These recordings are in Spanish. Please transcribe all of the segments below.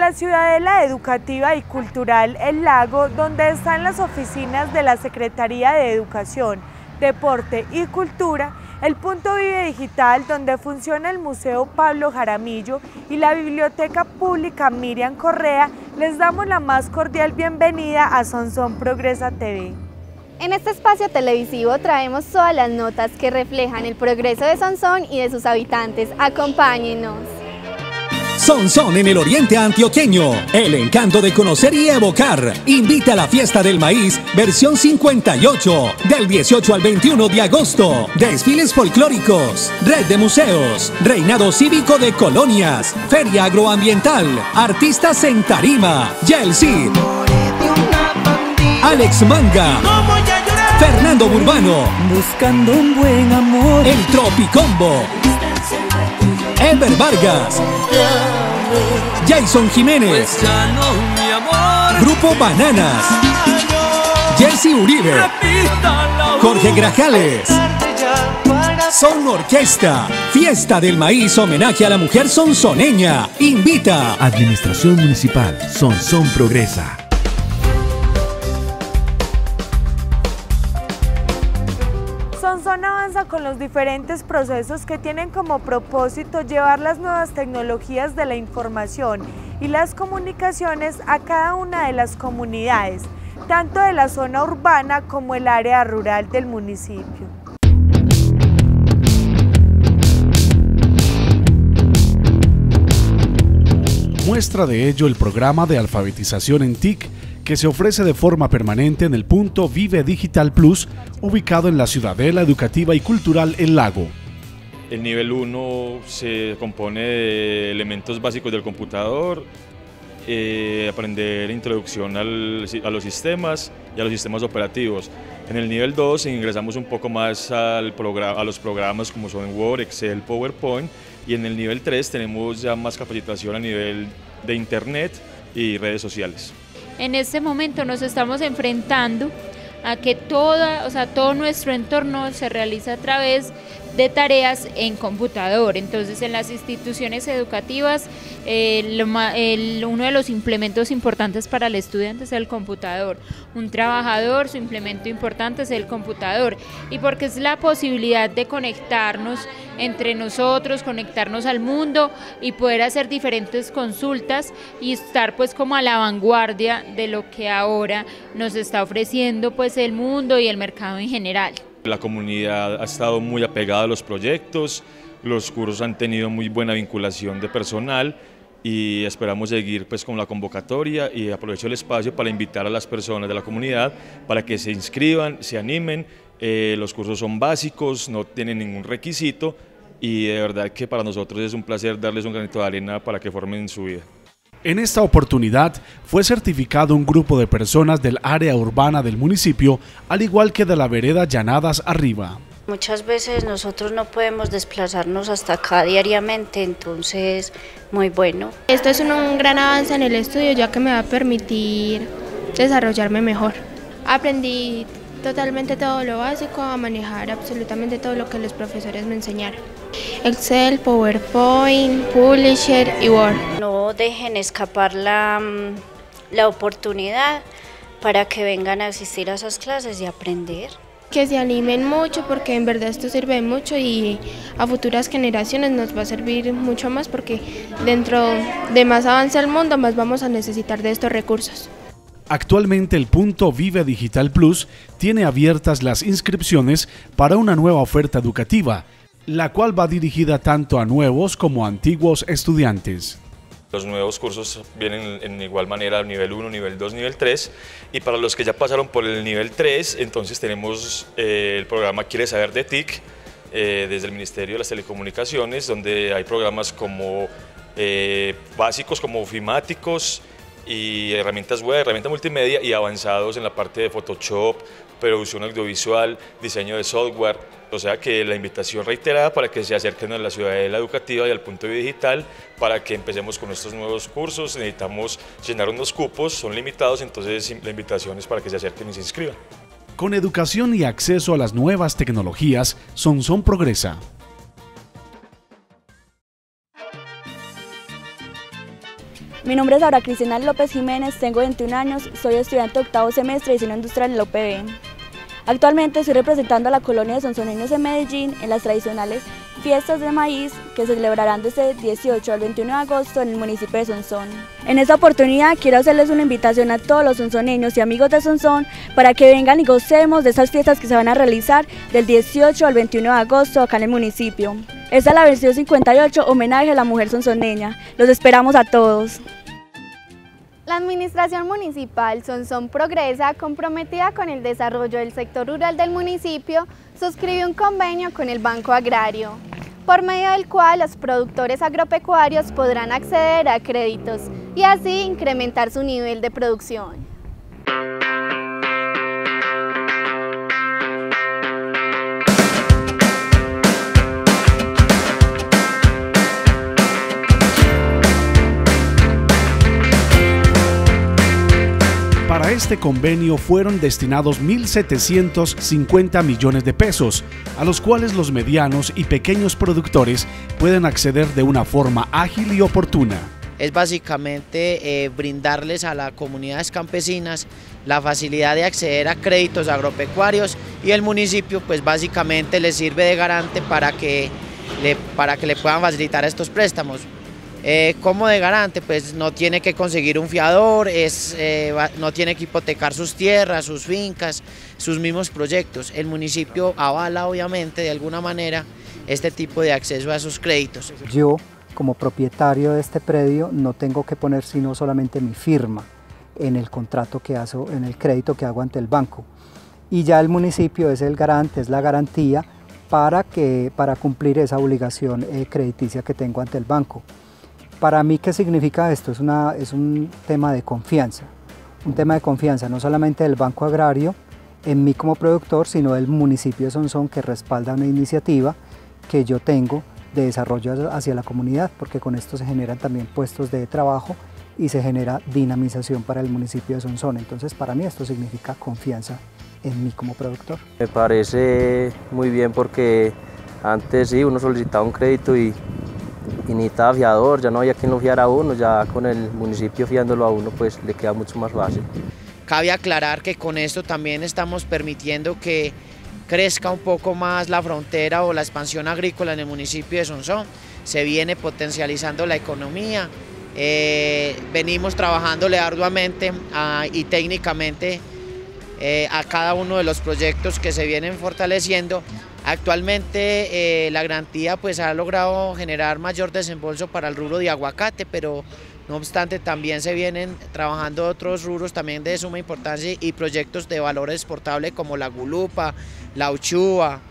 la Ciudadela Educativa y Cultural El Lago, donde están las oficinas de la Secretaría de Educación, Deporte y Cultura, el Punto Vive Digital, donde funciona el Museo Pablo Jaramillo, y la Biblioteca Pública Miriam Correa, les damos la más cordial bienvenida a Sonsón Progresa TV. En este espacio televisivo traemos todas las notas que reflejan el progreso de Sonsón y de sus habitantes. Acompáñenos. Sonsón en el oriente antioqueño, el encanto de conocer y evocar. Invita a la Fiesta del Maíz, versión 58, del 18 al 21 de agosto. Desfiles folclóricos, red de museos, reinado cívico de colonias, feria agroambiental, artistas en tarima, Yelcid, Alex Manga, Fernando Burbano, buscando un buen amor, el Tropicombo, Ever Vargas, Jason Jiménez, Grupo Bananas, Jesse Uribe, Jorge Grajales, Son Orquesta, Fiesta del Maíz, homenaje a la mujer sonsoneña. Invita Administración Municipal, Sonsón Progresa. Sonsón avanza con los diferentes procesos que tienen como propósito llevar las nuevas tecnologías de la información y las comunicaciones a cada una de las comunidades, tanto de la zona urbana como el área rural del municipio. Muestra de ello el programa de alfabetización en TIC que se ofrece de forma permanente en el Punto Vive Digital Plus, ubicado en la Ciudadela Educativa y Cultural El Lago. El nivel 1 se compone de elementos básicos del computador, aprender introducción a los sistemas y a los sistemas operativos. En el nivel 2 ingresamos un poco más a los programas como son Word, Excel, PowerPoint, y en el nivel 3 tenemos ya más capacitación a nivel de Internet y redes sociales. En este momento nos estamos enfrentando a que todo nuestro entorno se realiza a través de tareas en computador. Entonces, en las instituciones educativas, uno de los implementos importantes para el estudiante es el computador. Un trabajador, su implemento importante es el computador, y porque es la posibilidad de conectarnos entre nosotros, conectarnos al mundo y poder hacer diferentes consultas y estar pues como a la vanguardia de lo que ahora nos está ofreciendo pues el mundo y el mercado en general. La comunidad ha estado muy apegada a los proyectos, los cursos han tenido muy buena vinculación de personal y esperamos seguir pues con la convocatoria, y aprovecho el espacio para invitar a las personas de la comunidad para que se inscriban, se animen. Los cursos son básicos, no tienen ningún requisito, y de verdad que para nosotros es un placer darles un granito de arena para que formen su vida. En esta oportunidad fue certificado un grupo de personas del área urbana del municipio, al igual que de la vereda Llanadas Arriba. Muchas veces nosotros no podemos desplazarnos hasta acá diariamente, entonces muy bueno. Esto es un gran avance en el estudio, ya que me va a permitir desarrollarme mejor. Aprendí totalmente todo lo básico, a manejar absolutamente todo lo que los profesores me enseñaron. Excel, PowerPoint, Publisher y Word. No dejen escapar la oportunidad para que vengan a asistir a esas clases y aprender. Que se animen mucho, porque en verdad esto sirve mucho y a futuras generaciones nos va a servir mucho más, porque dentro de más avance el mundo, más vamos a necesitar de estos recursos. Actualmente el Punto Vive Digital Plus tiene abiertas las inscripciones para una nueva oferta educativa, la cual va dirigida tanto a nuevos como a antiguos estudiantes. Los nuevos cursos vienen en igual manera, nivel 1, nivel 2, nivel 3, y para los que ya pasaron por el nivel 3, entonces tenemos el programa Quiere Saber de TIC, desde el Ministerio de las Telecomunicaciones, donde hay programas como básicos como ofimáticos y herramientas web, herramientas multimedia, y avanzados en la parte de Photoshop, producción audiovisual, diseño de software. O sea que la invitación reiterada para que se acerquen a la Ciudadela Educativa y al Punto Vive Digital para que empecemos con estos nuevos cursos. Necesitamos llenar unos cupos, son limitados, entonces la invitación es para que se acerquen y se inscriban. Con educación y acceso a las nuevas tecnologías, Sonsón progresa. Mi nombre es Aura Cristina López Jiménez, tengo 21 años, soy estudiante de octavo semestre de diseño industrial en la UPB. Actualmente estoy representando a la colonia de sonsoneños en Medellín en las tradicionales fiestas de maíz que se celebrarán desde el 18 al 21 de agosto en el municipio de Sonsón. En esta oportunidad quiero hacerles una invitación a todos los sonsoneños y amigos de Sonsón para que vengan y gocemos de estas fiestas que se van a realizar del 18 al 21 de agosto acá en el municipio. Esta es la versión 58, homenaje a la mujer sonsoneña. Los esperamos a todos. La Administración Municipal Sonsón Progresa, comprometida con el desarrollo del sector rural del municipio, suscribió un convenio con el Banco Agrario, por medio del cual los productores agropecuarios podrán acceder a créditos y así incrementar su nivel de producción. Para este convenio fueron destinados 1.750 millones de pesos, a los cuales los medianos y pequeños productores pueden acceder de una forma ágil y oportuna. Es básicamente brindarles a las comunidades campesinas la facilidad de acceder a créditos agropecuarios y el municipio pues básicamente les sirve de garante para que le puedan facilitar estos préstamos. ¿Cómo de garante? Pues no tiene que conseguir un fiador, no tiene que hipotecar sus tierras, sus fincas, sus mismos proyectos. El municipio avala obviamente de alguna manera este tipo de acceso a esos créditos. Yo como propietario de este predio no tengo que poner sino solamente mi firma en el contrato que hago, en el crédito que hago ante el banco. Y ya el municipio es el garante, es la garantía para cumplir esa obligación crediticia que tengo ante el banco. Para mí, ¿qué significa esto? Es un tema de confianza, no solamente del Banco Agrario en mí como productor, sino del municipio de Sonsón, que respalda una iniciativa que yo tengo de desarrollo hacia la comunidad, porque con esto se generan también puestos de trabajo y se genera dinamización para el municipio de Sonsón. Entonces, para mí esto significa confianza en mí como productor. Me parece muy bien porque antes sí, uno solicitaba un crédito y necesitaba fiador, ya no había quien lo fiara a uno, ya con el municipio fiándolo a uno pues le queda mucho más fácil. Cabe aclarar que con esto también estamos permitiendo que crezca un poco más la frontera o la expansión agrícola en el municipio de Sonsón. Se viene potencializando la economía, venimos trabajándole arduamente y técnicamente a cada uno de los proyectos que se vienen fortaleciendo. Actualmente la garantía pues ha logrado generar mayor desembolso para el rubro de aguacate, pero no obstante también se vienen trabajando otros rubros también de suma importancia y proyectos de valor exportable como la gulupa, la uchúa,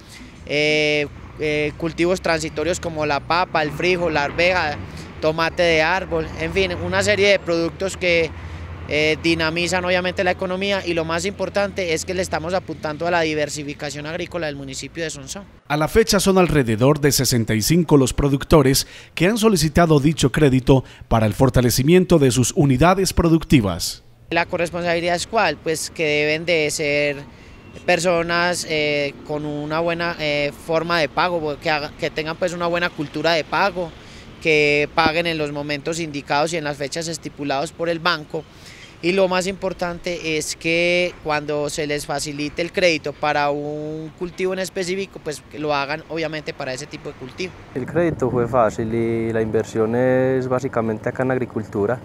cultivos transitorios como la papa, el frijol, la arveja, tomate de árbol, en fin, una serie de productos que dinamizan obviamente la economía y lo más importante es que le estamos apuntando a la diversificación agrícola del municipio de Sonsón. A la fecha son alrededor de 65 los productores que han solicitado dicho crédito para el fortalecimiento de sus unidades productivas. La corresponsabilidad es ¿cuál? Pues que deben de ser personas con una buena forma de pago, que tengan pues una buena cultura de pago, que paguen en los momentos indicados y en las fechas estipulados por el banco. Y lo más importante es que cuando se les facilite el crédito para un cultivo en específico, pues que lo hagan obviamente para ese tipo de cultivo. El crédito fue fácil y la inversión es básicamente acá en la agricultura,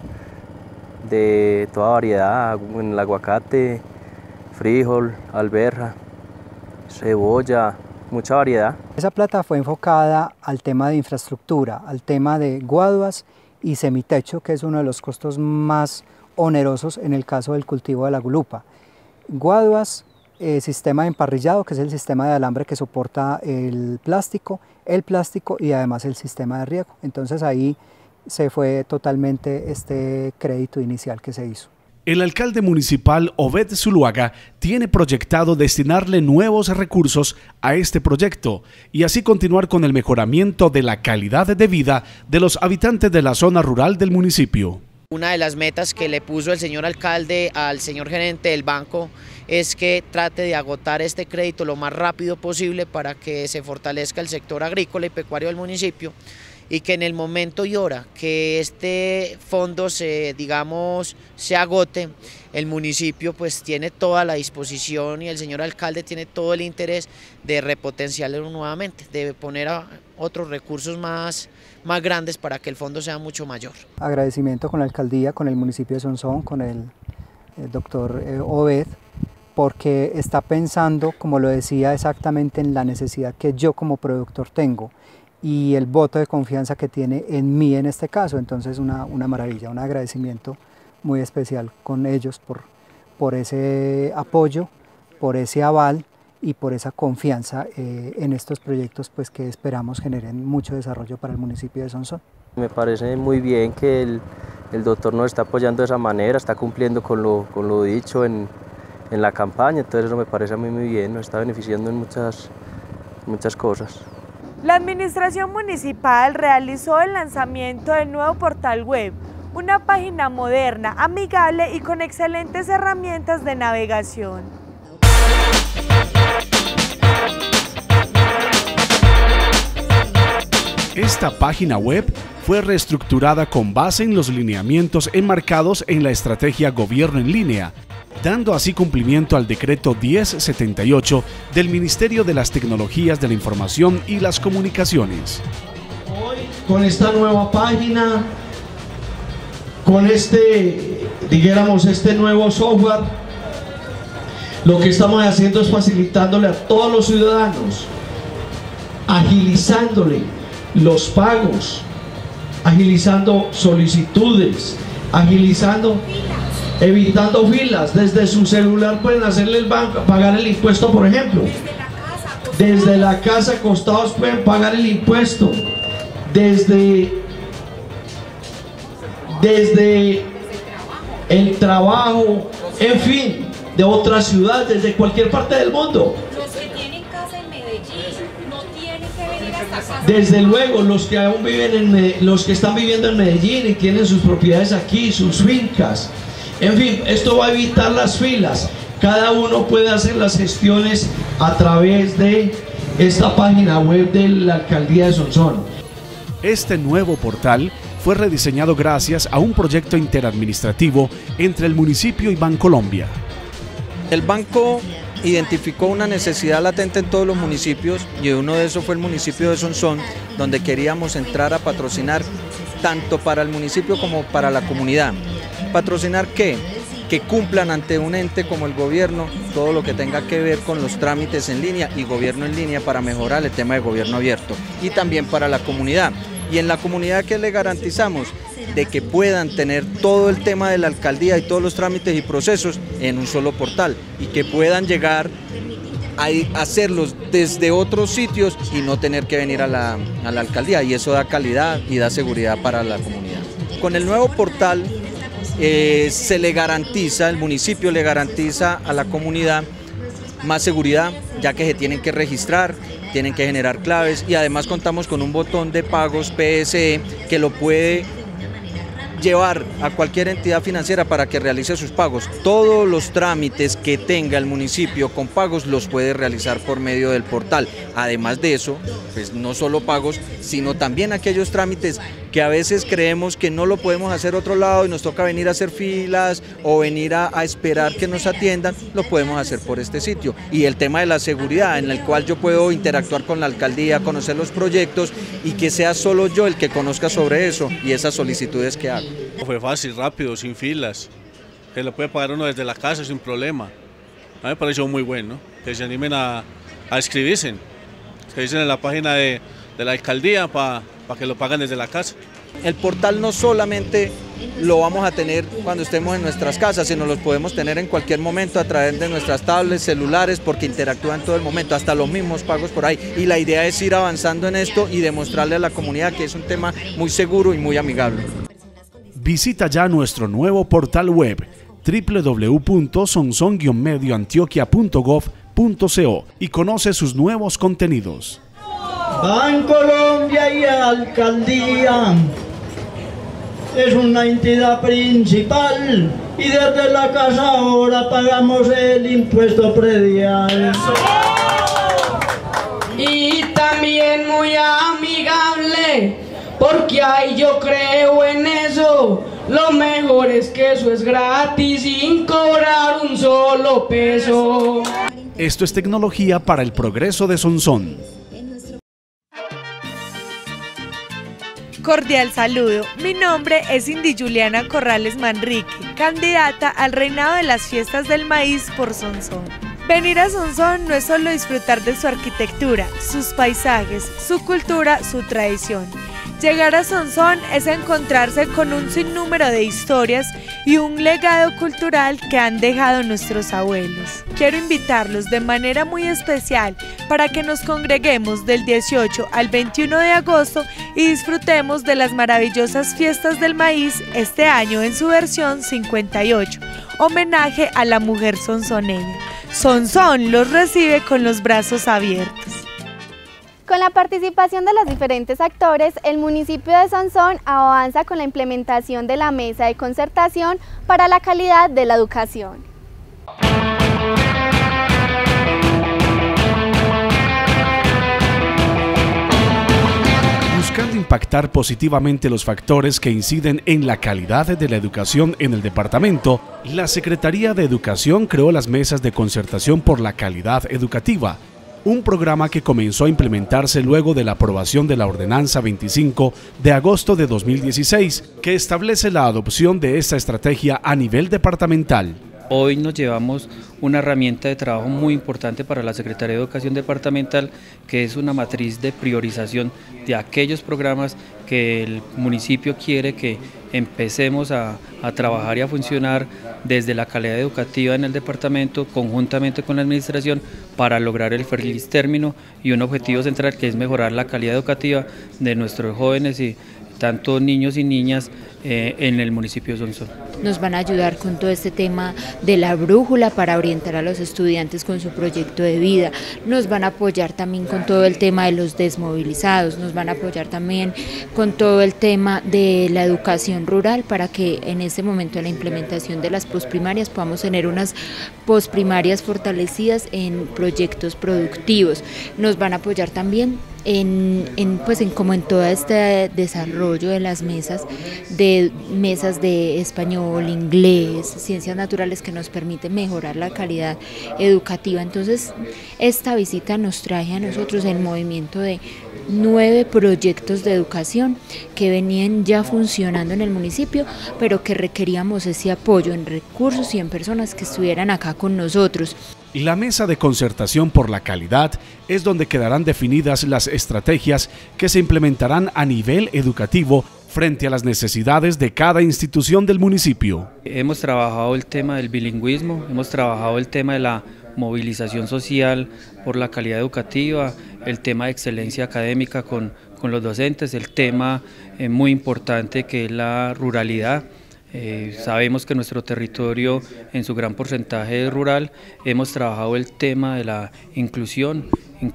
de toda variedad, en el aguacate, frijol, alberja, cebolla, mucha variedad. Esa plata fue enfocada al tema de infraestructura, al tema de guaduas y semitecho, que es uno de los costos más onerosos en el caso del cultivo de la gulupa. Guaduas, sistema de emparrillado, que es el sistema de alambre que soporta el plástico y además el sistema de riego. Entonces ahí se fue totalmente este crédito inicial que se hizo. El alcalde municipal Obed Zuluaga tiene proyectado destinarle nuevos recursos a este proyecto y así continuar con el mejoramiento de la calidad de vida de los habitantes de la zona rural del municipio. Una de las metas que le puso el señor alcalde al señor gerente del banco es que trate de agotar este crédito lo más rápido posible para que se fortalezca el sector agrícola y pecuario del municipio y que en el momento y hora que este fondo se agote, el municipio pues tiene toda la disposición y el señor alcalde tiene todo el interés de repotenciarlo nuevamente, de poner a otros recursos más grandes para que el fondo sea mucho mayor. Agradecimiento con la alcaldía, con el municipio de Sonsón, con el doctor Obed, porque está pensando, como lo decía, exactamente en la necesidad que yo como productor tengo y el voto de confianza que tiene en mí en este caso. Entonces una maravilla, un agradecimiento muy especial con ellos por ese apoyo, por ese aval y por esa confianza en estos proyectos pues, que esperamos generen mucho desarrollo para el municipio de Sonsón. Me parece muy bien que el doctor nos está apoyando de esa manera, está cumpliendo con lo dicho en la campaña, entonces eso me parece a mí muy bien, nos está beneficiando en muchas cosas. La administración municipal realizó el lanzamiento del nuevo portal web, una página moderna, amigable y con excelentes herramientas de navegación. Esta página web fue reestructurada con base en los lineamientos enmarcados en la estrategia Gobierno en Línea, dando así cumplimiento al decreto 1078 del Ministerio de las Tecnologías de la Información y las Comunicaciones. Hoy, con esta nueva página, con este nuevo software, lo que estamos haciendo es facilitándole a todos los ciudadanos, agilizándole los pagos, agilizando solicitudes, evitando filas. Desde su celular pueden hacerle el banco, pagar el impuesto, por ejemplo. Desde la casa acostados pueden pagar el impuesto. Desde el trabajo, en fin, de otra ciudad, desde cualquier parte del mundo. Los que tienen casa en Medellín no tienen que venir hasta acá. Desde luego, los que están viviendo en Medellín y tienen sus propiedades aquí, sus fincas. En fin, esto va a evitar las filas. Cada uno puede hacer las gestiones a través de esta página web de la Alcaldía de Sonsón. Este nuevo portal fue rediseñado gracias a un proyecto interadministrativo entre el municipio y Bancolombia. El banco identificó una necesidad latente en todos los municipios y uno de esos fue el municipio de Sonsón, donde queríamos entrar a patrocinar tanto para el municipio como para la comunidad. ¿Patrocinar qué? Que cumplan ante un ente como el gobierno todo lo que tenga que ver con los trámites en línea y gobierno en línea para mejorar el tema de gobierno abierto y también para la comunidad. Y en la comunidad, ¿qué le garantizamos? De que puedan tener todo el tema de la alcaldía y todos los trámites y procesos en un solo portal y que puedan llegar a hacerlos desde otros sitios y no tener que venir a la alcaldía, y eso da calidad y da seguridad para la comunidad. Con el nuevo portal se le garantiza, el municipio le garantiza a la comunidad más seguridad, ya que se tienen que registrar, tienen que generar claves y además contamos con un botón de pagos PSE que lo puede llevar a cualquier entidad financiera para que realice sus pagos. Todos los trámites que tenga el municipio con pagos los puede realizar por medio del portal. Además de eso, pues no solo pagos, sino también aquellos trámites que a veces creemos que no lo podemos hacer otro lado y nos toca venir a hacer filas o venir a esperar que nos atiendan, lo podemos hacer por este sitio. Y el tema de la seguridad, en el cual yo puedo interactuar con la alcaldía, conocer los proyectos y que sea solo yo el que conozca sobre eso y esas solicitudes que hago. Fue fácil, rápido, sin filas, que lo puede pagar uno desde la casa sin problema. A mí me pareció muy bueno, que se animen a inscribirse, se dicen en la página de la alcaldía para que lo paguen desde la casa. El portal no solamente lo vamos a tener cuando estemos en nuestras casas, sino los podemos tener en cualquier momento a través de nuestras tablets, celulares, porque interactúan todo el momento, hasta los mismos pagos por ahí. Y la idea es ir avanzando en esto y demostrarle a la comunidad que es un tema muy seguro y muy amigable. Visita ya nuestro nuevo portal web www.sonson-medioantioquia.gov.co y conoce sus nuevos contenidos. Bancolombia y Alcaldía es una entidad principal y desde la casa ahora pagamos el impuesto predial. Y también muy amigable, por Antioquia y yo creo en eso. Lo mejor es que eso es gratis sin cobrar un solo peso. Esto es tecnología para el progreso de Sonsón. Cordial saludo, mi nombre es Indy Juliana Corrales Manrique, candidata al reinado de las fiestas del maíz por Sonsón. Venir a Sonsón no es solo disfrutar de su arquitectura, sus paisajes, su cultura, su tradición. Llegar a Sonsón es encontrarse con un sinnúmero de historias y un legado cultural que han dejado nuestros abuelos. Quiero invitarlos de manera muy especial para que nos congreguemos del 18 al 21 de agosto y disfrutemos de las maravillosas fiestas del maíz este año en su versión 58, homenaje a la mujer sonsoneña. Sonsón los recibe con los brazos abiertos. Con la participación de los diferentes actores, el municipio de Sonsón avanza con la implementación de la Mesa de Concertación para la Calidad de la Educación. Buscando impactar positivamente los factores que inciden en la calidad de la educación en el departamento, la Secretaría de Educación creó las Mesas de Concertación por la Calidad Educativa, un programa que comenzó a implementarse luego de la aprobación de la Ordenanza 25 de agosto de 2016, que establece la adopción de esta estrategia a nivel departamental. Hoy nos llevamos una herramienta de trabajo muy importante para la Secretaría de Educación Departamental, que es una matriz de priorización de aquellos programas que el municipio quiere que empecemos a trabajar y a funcionar desde la calidad educativa en el departamento, conjuntamente con la administración, para lograr el feliz término y un objetivo central, que es mejorar la calidad educativa de nuestros jóvenes y tanto niños y niñas en el municipio de Sonsón. Nos van a ayudar con todo este tema de la brújula para orientar a los estudiantes con su proyecto de vida, nos van a apoyar también con todo el tema de los desmovilizados, nos van a apoyar también con todo el tema de la educación rural para que en este momento de la implementación de las posprimarias podamos tener unas posprimarias fortalecidas en proyectos productivos, nos van a apoyar también en todo este desarrollo de las mesas de español, inglés, ciencias naturales, que nos permite mejorar la calidad educativa. Entonces, esta visita nos trae a nosotros el movimiento de 9 proyectos de educación que venían ya funcionando en el municipio, pero que requeríamos ese apoyo en recursos y en personas que estuvieran acá con nosotros. La Mesa de Concertación por la Calidad es donde quedarán definidas las estrategias que se implementarán a nivel educativo frente a las necesidades de cada institución del municipio. Hemos trabajado el tema del bilingüismo, hemos trabajado el tema de la movilización social por la calidad educativa, el tema de excelencia académica con los docentes, el tema muy importante que es la ruralidad. Sabemos que nuestro territorio en su gran porcentaje es rural, hemos trabajado el tema de la inclusión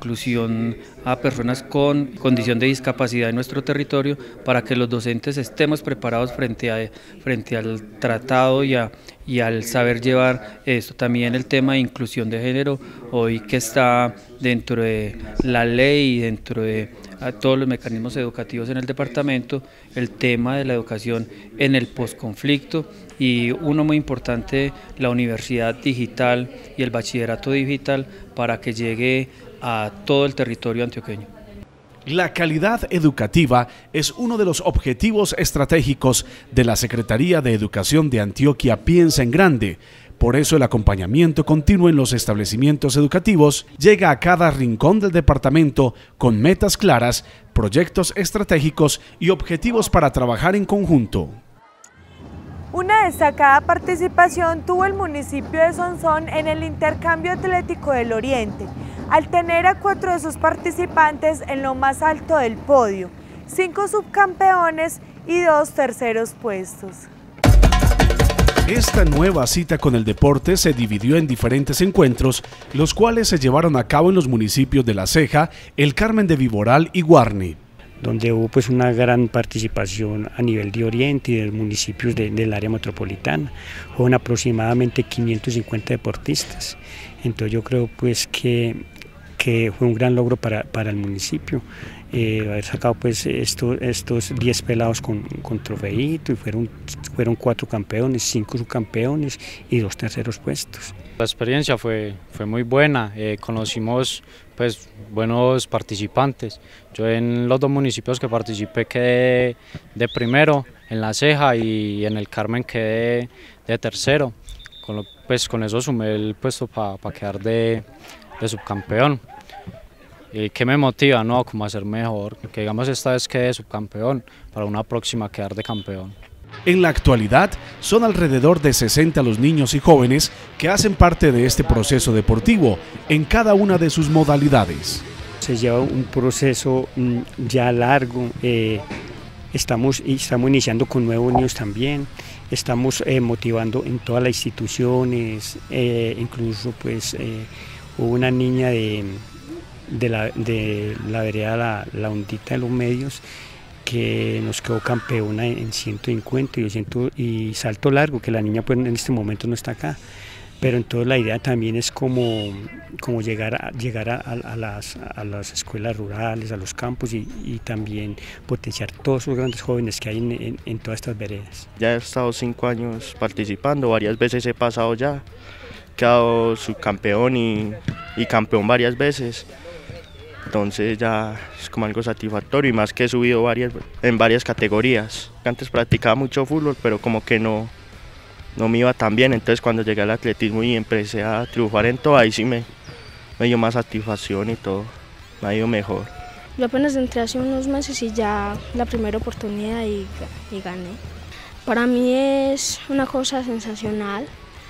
a personas con condición de discapacidad en nuestro territorio para que los docentes estemos preparados frente al tratado y al saber llevar esto. También el tema de inclusión de género, hoy que está dentro de la ley y dentro de todos los mecanismos educativos en el departamento, el tema de la educación en el posconflicto y uno muy importante, la universidad digital y el bachillerato digital para que llegue a todo el territorio antioqueño. La calidad educativa es uno de los objetivos estratégicos de la Secretaría de Educación de Antioquia Piensa en Grande. Por eso el acompañamiento continuo en los establecimientos educativos llega a cada rincón del departamento con metas claras, proyectos estratégicos y objetivos para trabajar en conjunto. Una destacada participación tuvo el municipio de Sonsón en el intercambio atlético del Oriente, al tener a 4 de sus participantes en lo más alto del podio, 5 subcampeones y 2 terceros puestos. Esta nueva cita con el deporte se dividió en diferentes encuentros, los cuales se llevaron a cabo en los municipios de La Ceja, El Carmen de Viboral y Guarne, donde hubo pues una gran participación a nivel de Oriente y de los municipios del área metropolitana. Fueron aproximadamente 550 deportistas. Entonces yo creo pues que que fue un gran logro para el municipio. Haber sacado pues estos 10 pelados con trofeito, y fueron 4 campeones, 5 subcampeones y 2 terceros puestos. La experiencia fue muy buena, conocimos pues buenos participantes. Yo en los 2 municipios que participé quedé de primero, en La Ceja, y en el Carmen quedé de tercero. Con eso sumé el puesto para quedar de subcampeón. ¿Y qué me motiva? No, como a ser mejor, que digamos esta vez quedé subcampeón, para una próxima quedar de campeón. En la actualidad son alrededor de 60 los niños y jóvenes que hacen parte de este proceso deportivo en cada una de sus modalidades. Se lleva un proceso ya largo, estamos iniciando con nuevos niños también, estamos motivando en todas las instituciones, incluso pues hubo una niña de la vereda La Hondita de los Medios que nos quedó campeona en 150 y salto largo, que la niña pues en este momento no está acá, pero entonces la idea también es como llegar a las escuelas rurales, a los campos, y también potenciar todos esos grandes jóvenes que hay en todas estas veredas. Ya he estado 5 años participando, varias veces he pasado ya, he quedado subcampeón y campeón varias veces. Entonces ya es como algo satisfactorio, y más que he subido en varias categorías. Antes practicaba mucho fútbol, pero como que no me iba tan bien, entonces cuando llegué al atletismo y empecé a triunfar en todo, ahí sí me dio más satisfacción y todo, me ha ido mejor. Yo apenas entré hace unos meses y ya la primera oportunidad y gané. Para mí es una cosa sensacional.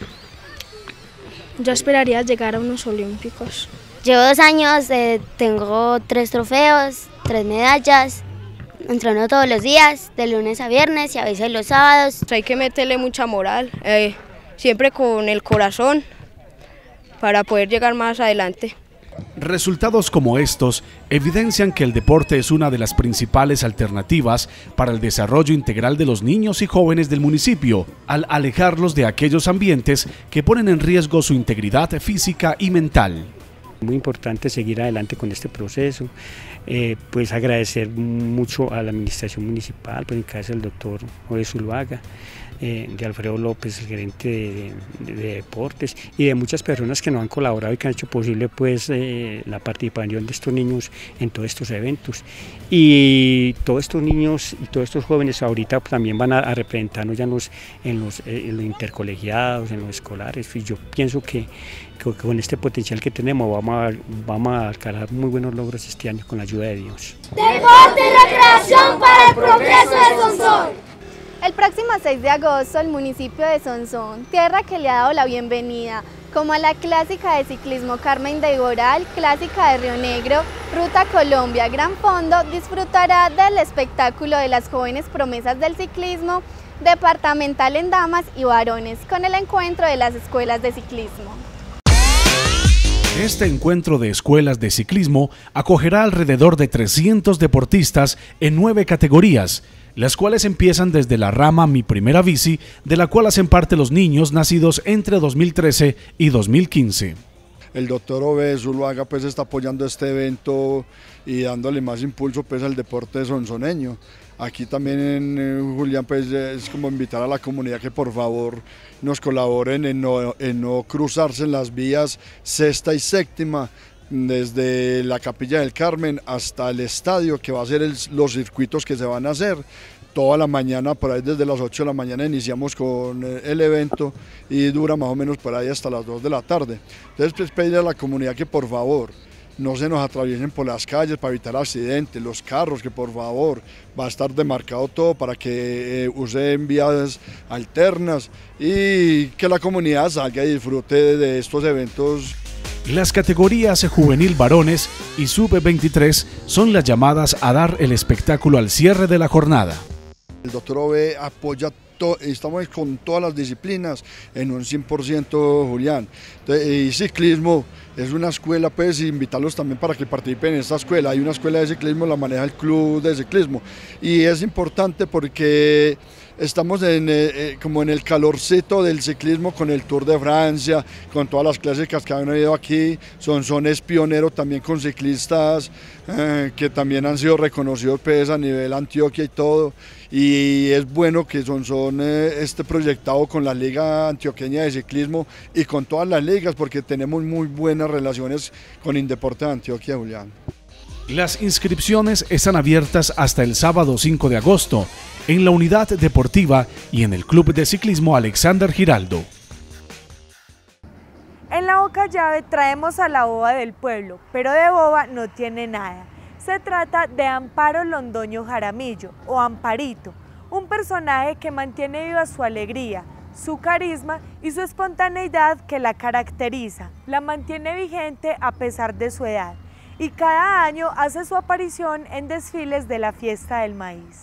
Yo esperaría llegar a unos olímpicos. Llevo 2 años, tengo 3 trofeos, 3 medallas, entreno todos los días, de lunes a viernes y a veces los sábados. Hay que meterle mucha moral, siempre con el corazón, para poder llegar más adelante. Resultados como estos evidencian que el deporte es una de las principales alternativas para el desarrollo integral de los niños y jóvenes del municipio, al alejarlos de aquellos ambientes que ponen en riesgo su integridad física y mental. Muy importante seguir adelante con este proceso, pues agradecer mucho a la administración municipal, pues en cabeza del doctor José Zuluaga, de Alfredo López, el gerente de deportes, y de muchas personas que nos han colaborado y que han hecho posible pues la participación de estos niños en todos estos eventos. Y todos estos niños y todos estos jóvenes ahorita también van a representarnos ya en los intercolegiados, en los escolares, y yo pienso que con este potencial que tenemos vamos a alcanzar muy buenos logros este año con la ayuda de Dios. Deporte y recreación para el progreso de Sonsón. El próximo 6 de agosto el municipio de Sonsón, tierra que le ha dado la bienvenida, como a la Clásica de Ciclismo Carmen de Iboral, Clásica de Río Negro, Ruta Colombia, Gran Fondo, disfrutará del espectáculo de las jóvenes promesas del ciclismo departamental en damas y varones, con el encuentro de las escuelas de ciclismo. Este encuentro de escuelas de ciclismo acogerá alrededor de 300 deportistas en 9 categorías, las cuales empiezan desde la rama Mi Primera Bici, de la cual hacen parte los niños nacidos entre 2013 y 2015. El doctor José Zuluaga pues está apoyando este evento y dándole más impulso pues al deporte sonsoneño. Aquí también en Julián pues es como invitar a la comunidad que por favor nos colaboren en no cruzarse en las vías sexta y séptima, desde la Capilla del Carmen hasta el estadio, que va a ser los circuitos que se van a hacer. Toda la mañana, por ahí desde las 8 de la mañana iniciamos con el evento y dura más o menos por ahí hasta las 2 de la tarde. Entonces pues pedirle a la comunidad que por favor no se nos atraviesen por las calles para evitar accidentes, los carros que por favor va a estar demarcado todo para que usen vías alternas y que la comunidad salga y disfrute de estos eventos. Las categorías juvenil varones y sub-23 son las llamadas a dar el espectáculo al cierre de la jornada. El doctor Ove apoya, estamos con todas las disciplinas en un 100%, Julián. Entonces, y ciclismo, es una escuela, pues, invitarlos también para que participen en esta escuela. Hay una escuela de ciclismo, la maneja el club de ciclismo, y es importante porque estamos como en el calorcito del ciclismo con el Tour de Francia, con todas las clásicas que han habido aquí. Sonsón es pionero también con ciclistas que también han sido reconocidos, pues, a nivel Antioquia y todo, y es bueno que Sonsón esté proyectado con la Liga Antioqueña de Ciclismo y con todas las ligas, porque tenemos muy buenas relaciones con Indeporte de Antioquia, Julián. Las inscripciones están abiertas hasta el sábado 5 de agosto en la Unidad Deportiva y en el Club de Ciclismo Alexander Giraldo. En la boca llave traemos a la boba del pueblo, pero de boba no tiene nada. Se trata de Amparo Londoño Jaramillo, o Amparito, un personaje que mantiene viva su alegría, su carisma y su espontaneidad que la caracteriza. La mantiene vigente a pesar de su edad, y cada año hace su aparición en desfiles de la Fiesta del Maíz.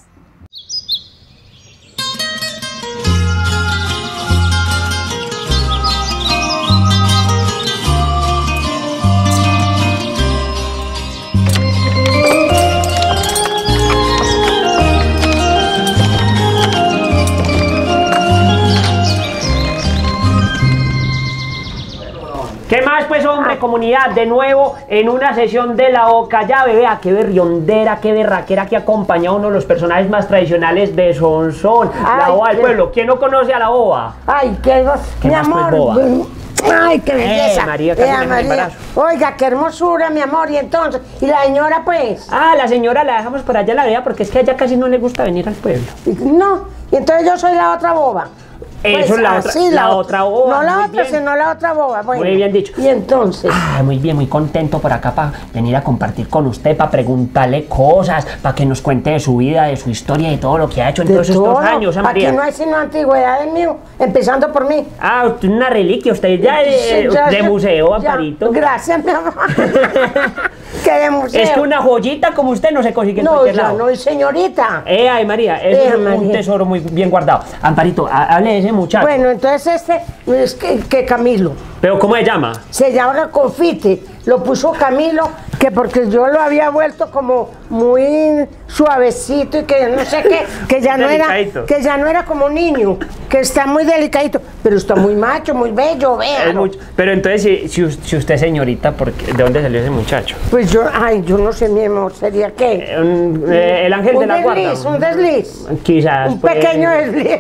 ¿Qué más, pues, hombre, comunidad? De nuevo en una sesión de la boca llave. Vea qué berriondera, qué berraquera que acompaña a uno de los personajes más tradicionales de Sonsón, la boba del pueblo. ¿Quién no conoce a la boba? Ay, mi más, amor. pues, boba? Ay, qué belleza. María, casi me embarazo. Oiga, qué hermosura, mi amor. Y entonces, ¿y la señora, pues? Ah, la señora la dejamos por allá, la vea, porque es que a ella casi no le gusta venir al pueblo. No, y entonces yo soy la otra boba. Eso, pues, la otra boba. No la otra, sino la otra boba. Bueno, muy bien dicho. Y entonces. Muy bien, muy contento por acá para venir a compartir con usted, para preguntarle cosas, para que nos cuente de su vida, de su historia y todo lo que ha hecho en todos estos años, María. Aquí no hay sino antigüedades mío, empezando por mí. Ah, usted es una reliquia, usted ya de museo, Amparito. Gracias, mi amor. Que de museo. Es que una joyita como usted no se consigue en cualquier lado. No, señorita. Ay, María, es un tesoro muy bien guardado. Amparito, hable de ese muchacho. Bueno, entonces es que Camilo. ¿Pero cómo se llama? Se llama Confite. Lo puso Camilo, que porque yo lo había vuelto como muy suavecito y que no sé qué, que ya no era como niño, que está muy delicadito, pero está muy macho, muy bello, véalo. Pero entonces, si usted, señorita, ¿de dónde salió ese muchacho? Pues yo no sé, mi amor, ¿sería qué? El ángel de la guarda. Un desliz. Quizás. Un pequeño desliz.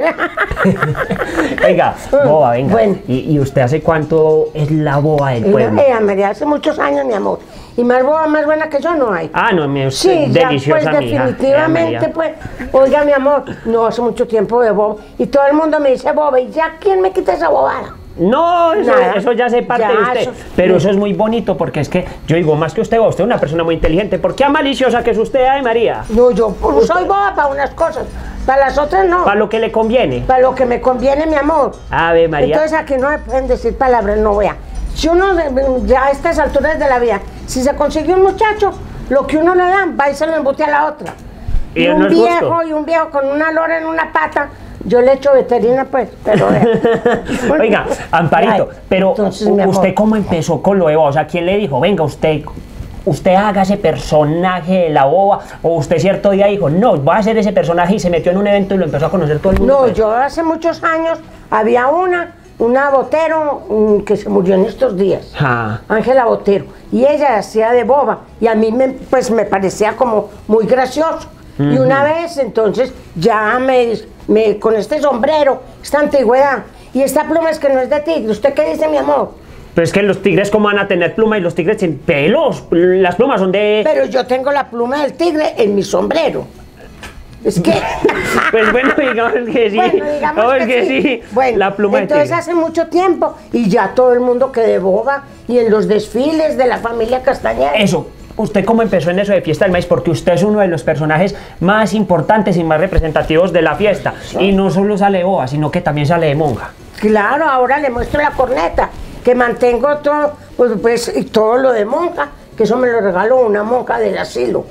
Venga, boba, venga. Bueno. ¿Y usted hace cuánto es la boba del pueblo? María, hace muchos años, mi amor. Y más boba, más buena que yo no hay. Ah, no, mi sí, deliciosa, ya, pues definitivamente, pues, oiga, mi amor, no hace mucho tiempo de boba. Y todo el mundo me dice boba, ¿y ya quién me quita esa bobada? No, eso ya se parte de usted. Pero eso es muy bonito, porque es que yo digo, más que usted es una persona muy inteligente. ¿Por qué maliciosa que es usted, María? No, yo soy boba para unas cosas, para las otras no. ¿Para lo que le conviene? Para lo que me conviene, mi amor. Ave María. Entonces aquí no me pueden decir palabras, no vea. Si uno, ya a estas alturas de la vida, si se consigue un muchacho, lo que uno le da, va y se lo embute a la otra. Y un viejo con una lora en una pata, yo le echo veterina, pues, pero Oiga, Amparito, pero ¿usted cómo empezó con lo de boba? O sea, ¿quién le dijo, venga, usted haga ese personaje de la boba? ¿O usted cierto día dijo, no, voy a hacer ese personaje y se metió en un evento y lo empezó a conocer todo el mundo? No, pues? Yo hace muchos años había una Botero que se murió en estos días, Ángela Botero, y ella hacía de boba, y a mí me parecía como muy gracioso. Y una vez, entonces, ya con este sombrero, esta antigüedad, y esta pluma es que no es de tigre. ¿Usted qué dice, mi amor? Pero es que los tigres, ¿cómo van a tener pluma? Y los tigres sin pelos. Las plumas son de... Pero yo tengo la pluma del tigre en mi sombrero. Es que... Pues bueno, digamos que sí. Bueno, digamos que sí. Bueno, la pluma entonces hace mucho tiempo, y ya todo el mundo que de boba, y en los desfiles de la familia Castañeda. Eso. ¿Usted cómo empezó en eso de Fiesta del Maíz? Porque usted es uno de los personajes más importantes y más representativos de la fiesta. Sí. Y no solo sale de boba, sino que también sale de monja. Claro, ahora le muestro la corneta, que mantengo todo, pues todo lo de monja, que eso me lo regaló una monja del asilo,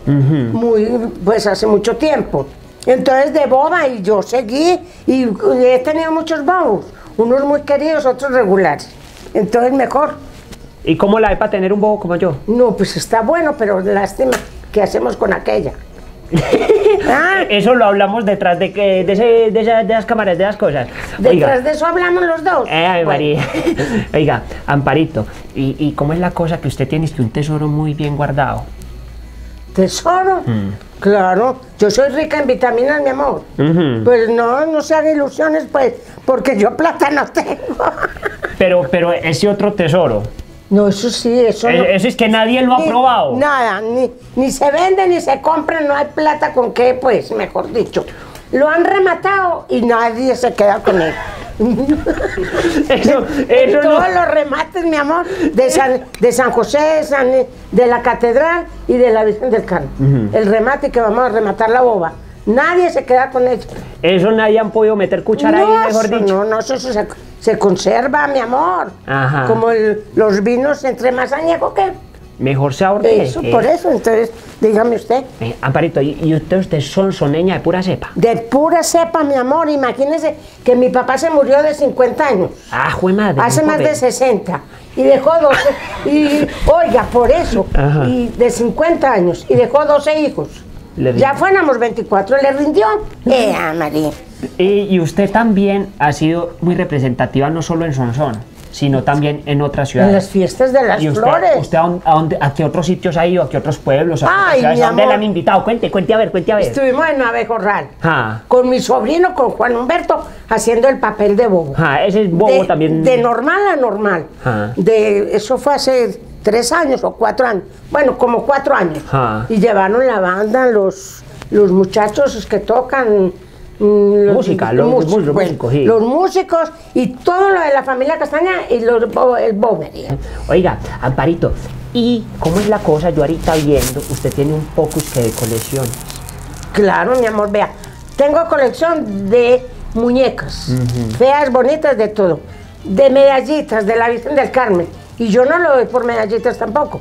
pues hace mucho tiempo. Entonces de boba, y yo seguí, y he tenido muchos bobos, unos muy queridos, otros regulares. Entonces mejor. ¿Y cómo la hay para tener un bobo como yo? No, pues está bueno, pero lástima. ¿Qué hacemos con aquella? Eso lo hablamos detrás de las cámaras, de las cosas. Detrás de eso hablamos los dos. Ay, María. Oiga, Amparito, ¿y cómo es la cosa que usted tiene? Es que un tesoro muy bien guardado. ¿Tesoro? Claro, yo soy rica en vitaminas, mi amor. Pues no se haga ilusiones, pues, porque yo plata no tengo. Pero ese otro tesoro. No, eso sí, eso no. Eso es que nadie lo ha probado. Nada, ni se vende ni se compra, no hay plata con qué, pues, mejor dicho. Lo han rematado y nadie se queda con él. Eso todos los remates, mi amor, de San José, de la Catedral y de la Virgen del Carmen. El remate que vamos a rematar la boba. Nadie se queda con eso. Eso nadie han podido meter cuchara ahí, mejor dicho. No, eso se conserva, mi amor. Ajá. Como los vinos, entre más añejo que mejor sabor que eso, por eso, entonces, dígame usted. Amparito, ¿y usted son soneña de pura cepa? De pura cepa, mi amor, imagínese que mi papá se murió de 50 años. Ah, jue madre. Hace más de 60. Y dejó 12, y oiga, por eso, y de 50 años, y dejó 12 hijos. Ya fuéramos 24, le rindió. María. Y usted también ha sido muy representativa, no solo en Sonsón, sino también en otras ciudades. En las fiestas de las flores. ¿Usted a qué otros sitios ha ido? ¿A qué otros pueblos? Ay, mi ¿A dónde amor. le han invitado? Cuente a ver. Estuvimos en Abejorral, con mi sobrino, con Juan Humberto, haciendo el papel de bobo. Ese es bobo también. De normal a normal. Eso fue hace 3 años o 4 años. Bueno, como 4 años. Y llevaron la banda, los muchachos que tocan... Los músicos, sí. Los músicos y todo lo de la familia Castaña y el bobería. Oiga, Amparito, ¿y cómo es la cosa? Yo ahorita viendo, usted tiene un poco de colecciones. Claro, mi amor, vea, tengo colección de muñecas, feas, bonitas, de todo, de medallitas de la Virgen del Carmen, y yo no lo doy por medallitas tampoco.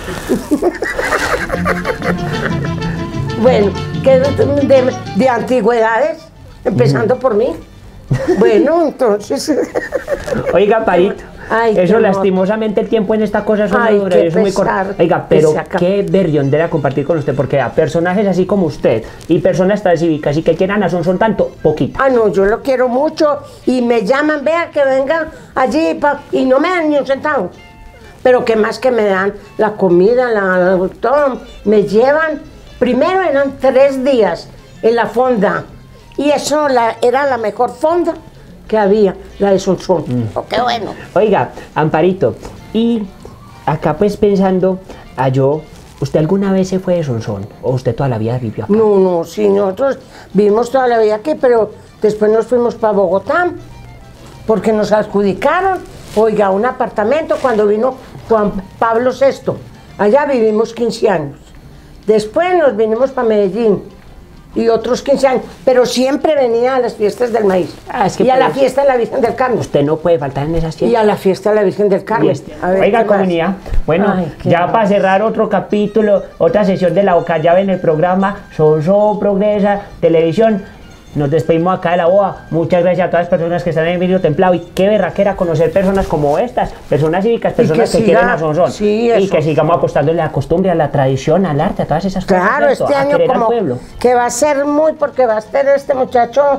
Bueno, que de antigüedades, empezando por mí. Bueno, entonces... Oiga, Amparito, eso lastimosamente el tiempo en esta cosa es muy corto. Oiga, pero qué berriondera compartir con usted, porque personajes así como usted y personas tan cívicas y que quieran a Sonsón tanto, poquito. No, yo lo quiero mucho y me llaman, vea, que vengan allí y no me dan ni un centavo. Pero que más que me dan la comida, todo, me llevan... Primero eran 3 días en la fonda y eso era la mejor fonda que había, la de Sonsón. ¡Qué bueno! Oiga, Amparito, y acá pues pensando, ¿usted alguna vez se fue de Sonsón o usted toda la vida vivió acá? No, sí, nosotros vivimos toda la vida aquí, pero después nos fuimos para Bogotá porque nos adjudicaron, oiga, un apartamento cuando vino Juan Pablo VI. Allá vivimos 15 años. Después nos vinimos para Medellín y otros 15 años, pero siempre venía a las fiestas del maíz y a la fiesta de la Virgen del Carmen. Usted no puede faltar en esas fiestas. Y a la fiesta de la Virgen del Carmen. Oiga, comunidad, bueno, ya para cerrar otro capítulo, otra sesión de la boca llave en el programa Sonsón Progresa Televisión. Nos despedimos acá de la boda. Muchas gracias a todas las personas que están en el vídeo templado. Y qué berraquera conocer personas como estas, personas cívicas, personas que quieren a Sonsón. Y que sigamos apostándole a la costumbre, a la tradición, al arte, a todas esas cosas. Claro, este año como que va a ser porque va a ser este muchacho,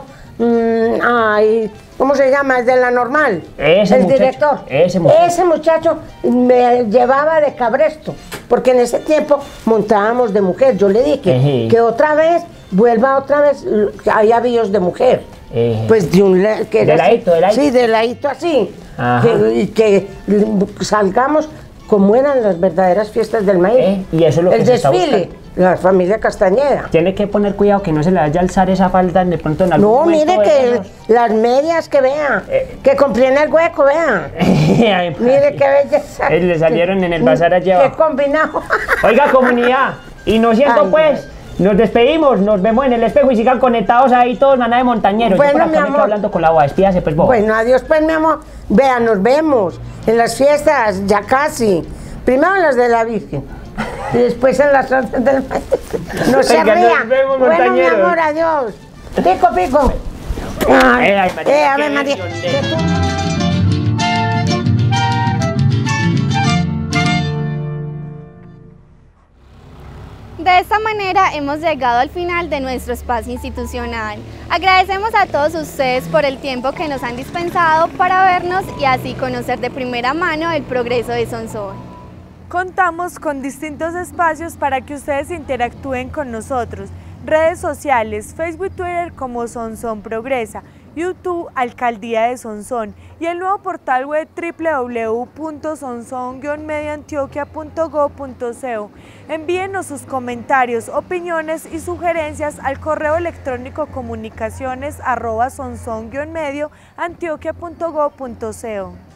¿cómo se llama? Es de la Normal. El director. Ese muchacho me llevaba de cabresto, porque en ese tiempo montábamos de mujer. Yo le dije que vuelva otra vez, hay avíos de mujer. Pues de un ladito. Sí, de ladito así. Y que salgamos como eran las verdaderas fiestas del maíz. Y eso es lo que el se está desfile. buscando. La familia Castañeda. Tiene que poner cuidado que no se le vaya a alzar esa falda de pronto en algún momento. No, mire que las medias que vean, que compré el hueco, vean. Mire qué belleza. Le salieron en el bazar allá. Qué combinado. Oiga, comunidad, y no siendo pues, nos despedimos, nos vemos en el espejo y sigan conectados ahí todos, maná de montañeros. Bueno, mi amor. Hablando con la boda, despídase pues, boba. Bueno, adiós pues, mi amor. Vean, nos vemos en las fiestas, ya casi. Primero en las de la Virgen. Y después en las otras del maestro. No se rían. Bueno, mi amor, adiós. Pico. Ave María. De esta manera hemos llegado al final de nuestro espacio institucional. Agradecemos a todos ustedes por el tiempo que nos han dispensado para vernos y así conocer de primera mano el progreso de Sonsón. Contamos con distintos espacios para que ustedes interactúen con nosotros. Redes sociales, Facebook y Twitter como Sonsón Progresa, YouTube Alcaldía de Sonsón y el nuevo portal web www.sonsón-medioantioquia.go.co. Envíenos sus comentarios, opiniones y sugerencias al correo electrónico comunicaciones@sonsón-medioantioquia.go.co.